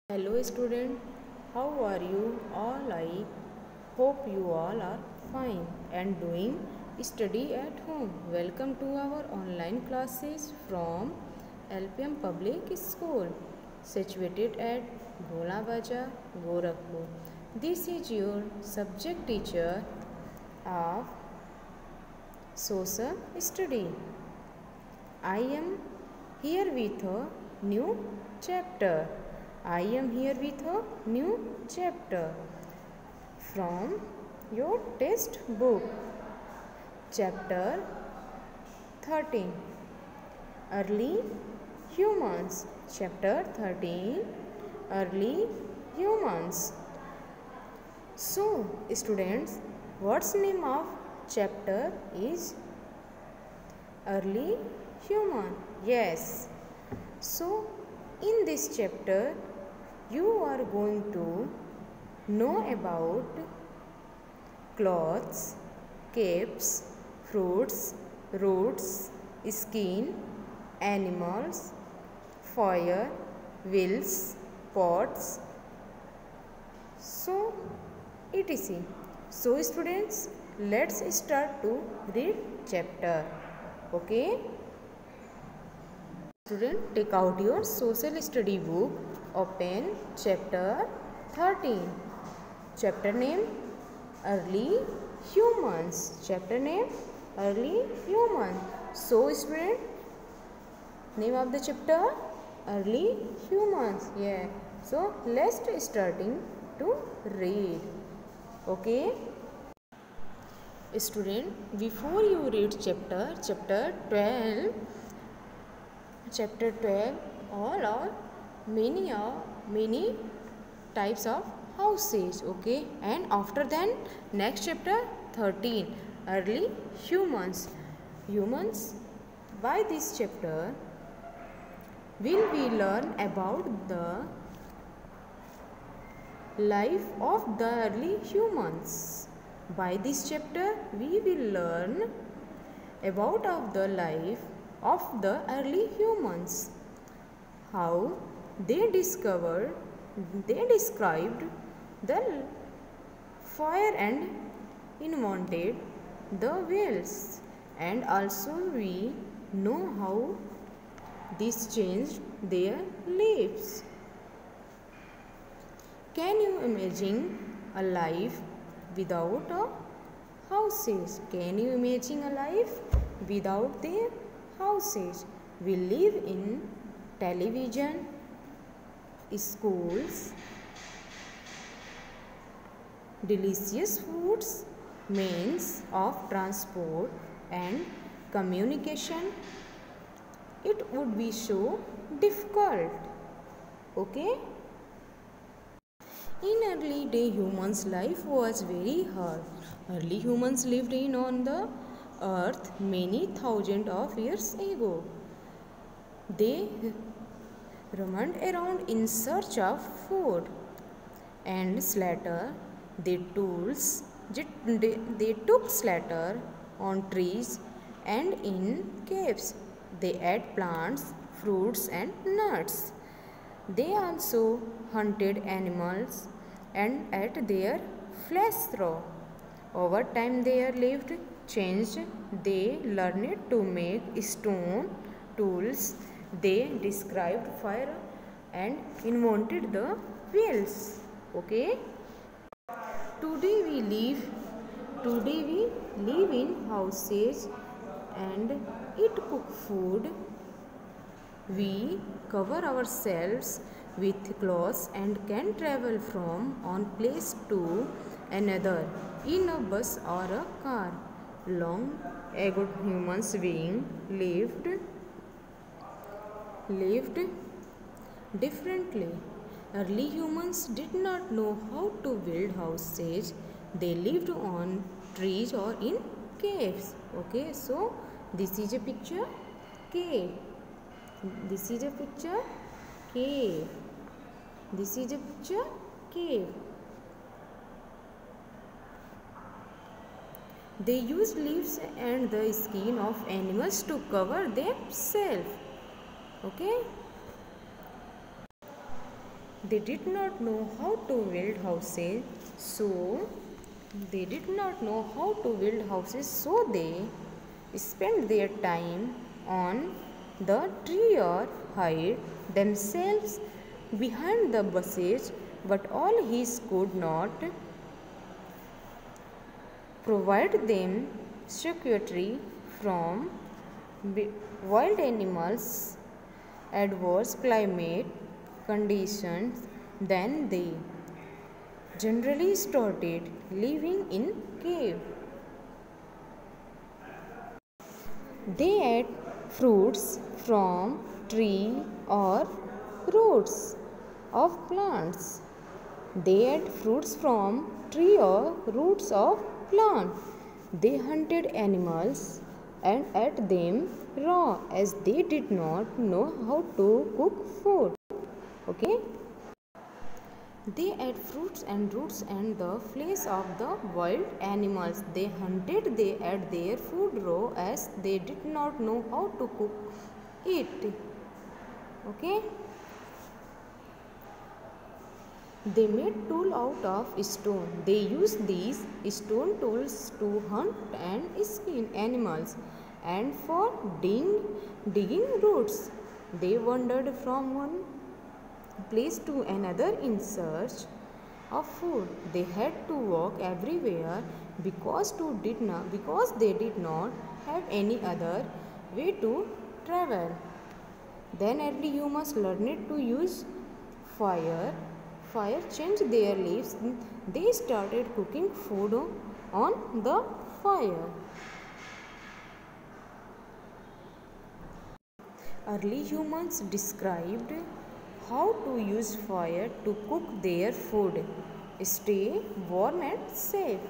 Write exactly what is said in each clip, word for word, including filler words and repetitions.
Hello student, how are you all? I hope you all are fine and doing study at home. Welcome to our online classes from L P M Public School situated at Bhola Baja, Gorakhpur. This is your subject teacher of social study. I am here with a new chapter. I am here with a new chapter from your textbook. Chapter thirteen. Early humans. Chapter thirteen. Early humans. So, students, what's name of chapter is early human? Yes. So, in this chapter, you are going to know about clothes, capes, fruits, roots, skin, animals, fire, wheels, pots, so et cetera. So students, let's start to read chapter. Okay? Student, take out your social study book, open chapter thirteen. Chapter name Early Humans. Chapter name Early Humans. So student, name of the chapter Early Humans. Yeah. So let's starting to read. Okay. Student, before you read chapter, chapter twelve. Chapter twelve, all are many are many types of houses. Okay, and after then next chapter thirteen, early humans. Humans, by this chapter will we learn about the life of the early humans. By this chapter we will learn about of the life of the early humans, how they discovered, they described the fire and invented the wheels, and also we know how this changed their lives. Can you imagine a life without a houses? Can you imagine a life without their houses? We live in television, schools, delicious foods, means of transport and communication. It would be so difficult. Okay? In early day humans life was very hard. Early humans lived in on the earth many thousands of years ago. They roamed around in search of food and shelter. They tools they, they took shelter on trees and in caves. They ate plants, fruits and nuts. They also hunted animals and ate their flesh raw. Over time their lived changed. They learned to make stone tools. They described fire and invented the wheels. Okay. Today we live. Today we live in houses and eat cooked food. We cover ourselves with clothes and can travel from one place to another in a bus or a car. Long ago humans being lived lived differently. Early humans did not know how to build houses. They lived on trees or in caves. Okay, so this is a picture cave. This is a picture cave. This is a picture cave. They used leaves and the skin of animals to cover themselves. Okay. They did not know how to build houses, so they did not know how to build houses, so they spent their time on the tree or hide themselves behind the bushes. But all his could not provide them security from wild animals, adverse climate conditions. Then they generally started living in cave. They ate fruits from tree or roots of plants. They ate fruits from tree or roots of plant. They hunted animals and ate them raw, as they did not know how to cook food. Okay? They ate fruits and roots and the flesh of the wild animals. They hunted, they ate their food raw, as they did not know how to cook it. Okay? They made tools out of stone. They used these stone tools to hunt and skin animals and for digging, digging roots. They wandered from one place to another in search of food. They had to walk everywhere because to did not because they did not have any other way to travel. Then early humans learned to use fire. Fire changed their lives. They started cooking food on the fire. Early humans described how to use fire to cook their food, stay warm and safe.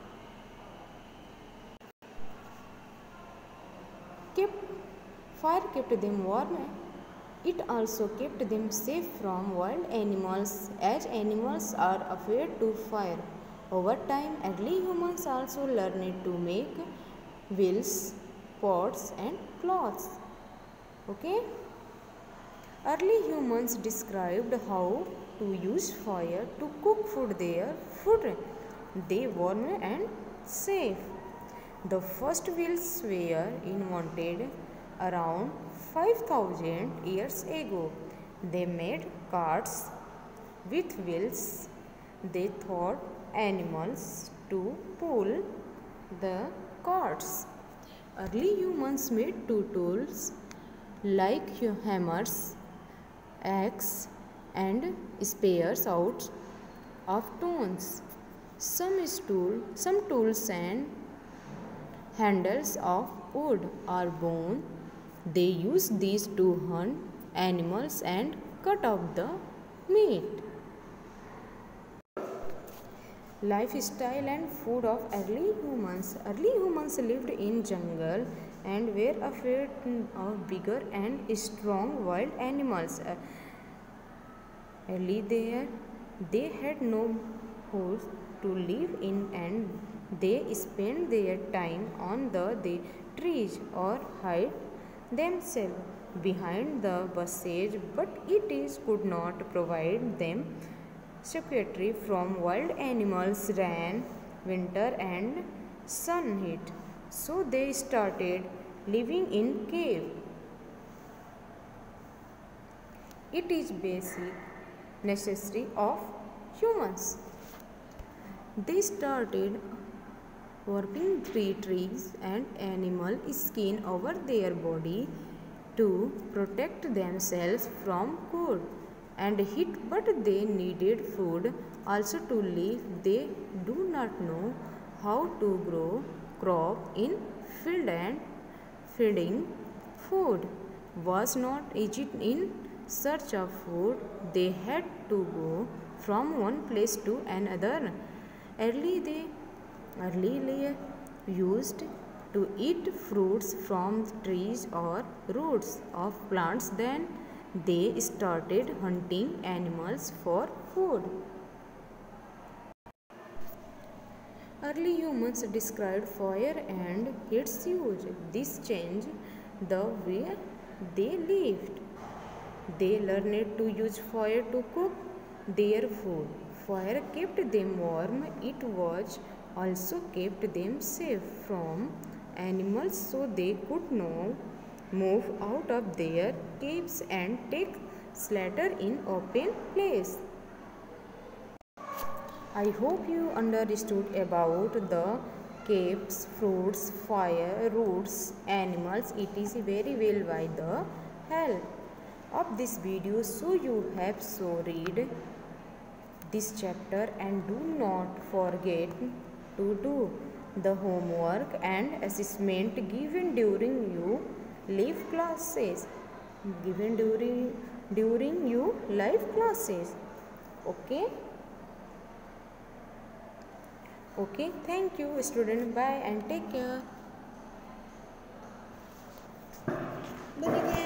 Kept, fire kept them warm. It also kept them safe from wild animals, as animals are afraid to fire. Over time, early humans also learned to make wheels, pots and cloths. Okay? Early humans described how to use fire to cook food their food. They warm and safe. The first wheels were invented around five thousand years ago. They made carts with wheels. They taught animals to pull the carts. Early humans made two tools like hammers, axe, and spears out of stones. Some, stool, some tools and handles of wood or bone. They use these to hunt animals and cut off the meat. Lifestyle and food of early humans. Early humans lived in jungle and were afraid of bigger and strong wild animals. Early there, they had no house to live in and they spent their time on the, the trees or hide themselves behind the bushes, but it is could not provide them security from wild animals, rain, winter and sun heat. So they started living in cave. It is basic necessity of humans. They started wrapping tree trees and animal skin over their body to protect themselves from cold and heat, but they needed food also to live. They do not know how to grow crop in field and feeding food was not easy. In search of food, they had to go from one place to another. Early they early used to eat fruits from trees or roots of plants. Then they started hunting animals for food. Early humans described fire and its use. This changed the way they lived. They learned to use fire to cook their food. Fire kept them warm. It was also kept them safe from animals so they could now move out of their caves and take shelter in open place. I hope you understood about the caves, fruits, fire, roots, animals, et cetera very well by the help of this video. So you have so read this chapter and do not forget to do the homework and assessment given during you live classes given during during you live classes. Okay. Okay, thank you student. Bye and take care. Bye again.